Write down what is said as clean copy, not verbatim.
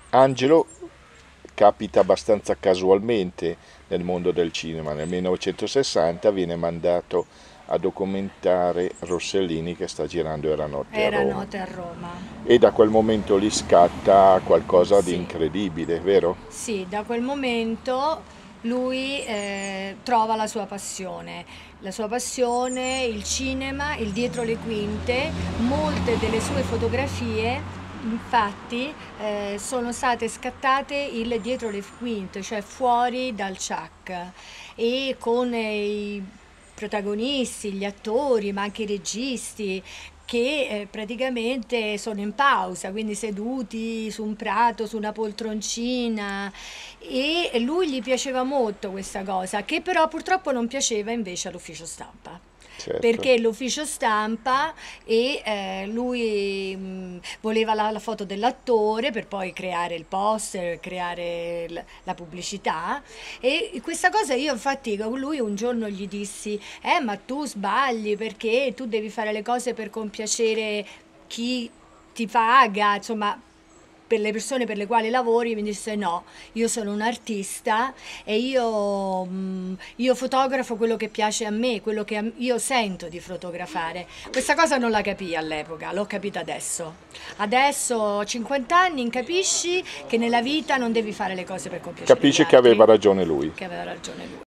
Angelo capita abbastanza casualmente nel mondo del cinema. Nel 1960 viene mandato a documentare Rossellini che sta girando Era notte a Era Roma. notte a Roma. E da quel momento lì scatta qualcosa di Sì, incredibile, vero? sì, da quel momento lui trova la sua passione, il cinema, il dietro le quinte, molte delle sue fotografie. Infatti sono state scattate il dietro le quinte, cioè fuori dal CHAC e con i protagonisti, gli attori, ma anche i registi che praticamente sono in pausa, quindi seduti su un prato, su una poltroncina e lui gli piaceva molto questa cosa, che però purtroppo non piaceva invece all'ufficio stampa. Certo. Perché l'ufficio stampa e lui voleva la foto dell'attore per poi creare il poster, creare la pubblicità e questa cosa io infatti con lui un giorno gli dissi ma tu sbagli perché tu devi fare le cose per compiacere chi ti paga, insomma, per le persone per le quali lavori, mi disse no, io sono un artista e io fotografo quello che piace a me, quello che io sento di fotografare. Questa cosa non la capii all'epoca, l'ho capita adesso. Adesso, a 50 anni, capisci che nella vita non devi fare le cose per compiacere gli Capisci che aveva altri, ragione lui. che aveva ragione lui.